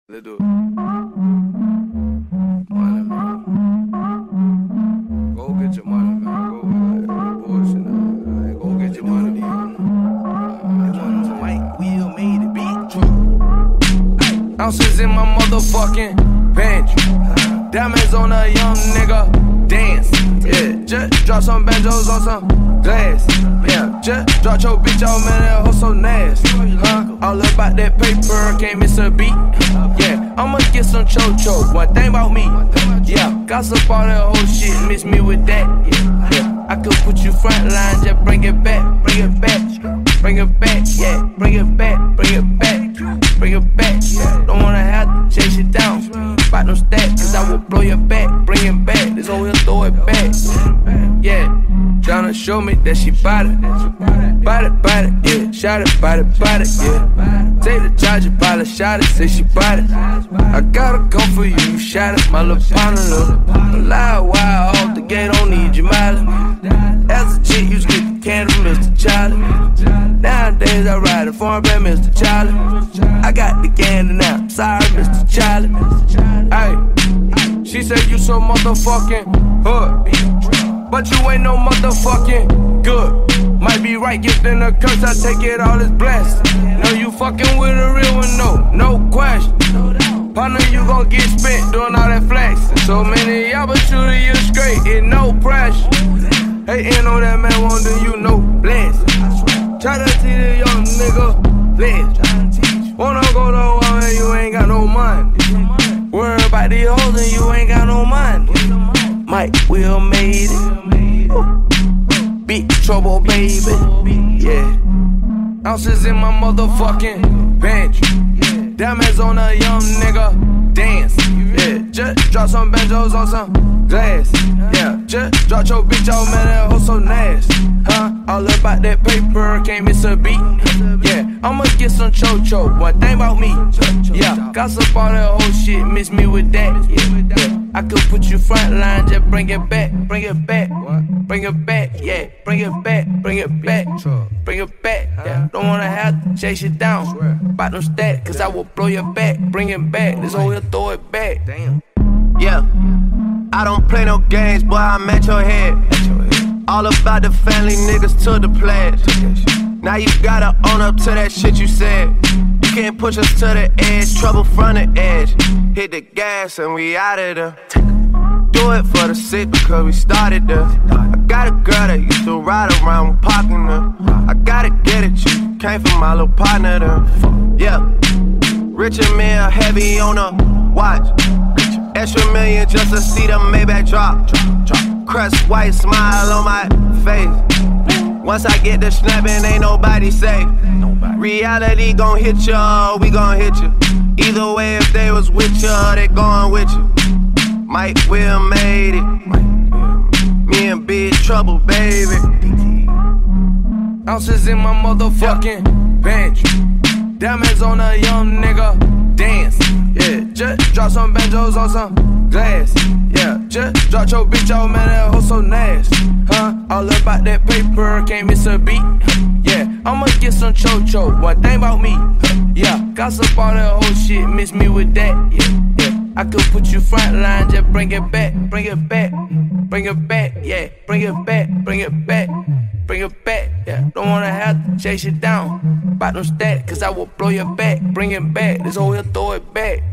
Let's do it. Money, man. Go get your money, man. Go bullshit, man. Go get your money, man. White wheel made it beat. Ounces in my motherfucking pantry. Diamonds on a young nigga. Dance. Yeah, just drop some bandos on some glass. Yeah, just drop your bitch out, man. That hoe so nasty. All about that paper, can't miss a beat. Yeah, I'ma get some cho-cho. One thing about me, yeah, gossip all that whole shit, miss me with that. Yeah, I could put you frontline, just bring it back, bring it back, bring it back, yeah, bring it back, bring it back, bring it back. Yeah, don't wanna have to chase it down, bout no stats, cause I will blow your back, bring it back. This hoe here throw it back. Yeah, tryna show me that she bout it, bout it, yeah, shot it, bout it, yeah. Take the charger, pilot, shot it, say she bout it. I gotta come for you, you shot it, my little partner, look. Loud, wild, off the gate, don't need your mileage. As a chick, you get the candle, Mr. Charlie. Nowadays, I ride a foreign band, Mr. Charlie. I got the candle now, sorry, Mr. Charlie. Ay, she said you so motherfucking hood, but you ain't no motherfucking good. Might be right, gifting a curse, I take it all as blessed. Know you fucking with a real one, no question. Partner, you gon' get spent doing all that flex. So many y'all, but you to you straight, it no pressure. Hatin' on that man, won't do you no bless. Try to see the young nigga bless. Wanna go to war and you ain't got no money. Worry about the hoes and you ain't got no money. Mike Will made it. Big trouble, baby. Yeah. Ounces in my motherfucking pantry. Diamonds on a young nigga. Dance. Yeah. Just drop some bandos on some glass. Yeah. Just drop your bitch out, man. That hoe so nasty. All about that paper, can't miss a beat. Yeah. I'ma get some cho-cho. One thing about me. Yeah. Gossip all that whole shit, miss me with that. Yeah. I could put you frontline, just bring it back, bring it back, bring it back, yeah, bring it back, bring it back, bring it back, yeah. Don't wanna have to chase it down, bout no stats, cause I will blow your back, bring it back, this hoe here throw it back. Damn. Yeah, I don't play no games, boy, I'm at your head. All about the family, niggas to the pledge. Now you gotta own up to that shit you said. You can't push us to the edge, trouble from the edge. Hit the gas and we out of there. Do it for the sick because we started there. I got a girl that used to ride around with parking her. I gotta get it, you came from my little partner there. Yeah, richer man heavy on a watch. Extra million just to see the Maybach drop. Crust white smile on my face. Once I get the snapping, ain't nobody safe. Reality gon' hit ya, we gon' hit ya. Either way, if they was with ya, they going with you. Mike Will made it. Me in big trouble, baby. Ounces in my motherfucking pantry. Diamonds on a young nigga. Dance. Yeah, just drop some bandos on some glass. Yeah, just drop your bitch out, man. That hoe so nasty. All about that paper, can't miss a beat. Yeah, I'ma get some cho-cho. One thing about me, yeah, gossip all that whole shit, miss me with that. Yeah, I could put you frontline, just bring it back, bring it back, bring it back, yeah, bring it back, bring it back, bring it back. Yeah, don't wanna have to chase it down, bout no stats, cause I will blow your back, bring it back. This hoe here throw it back.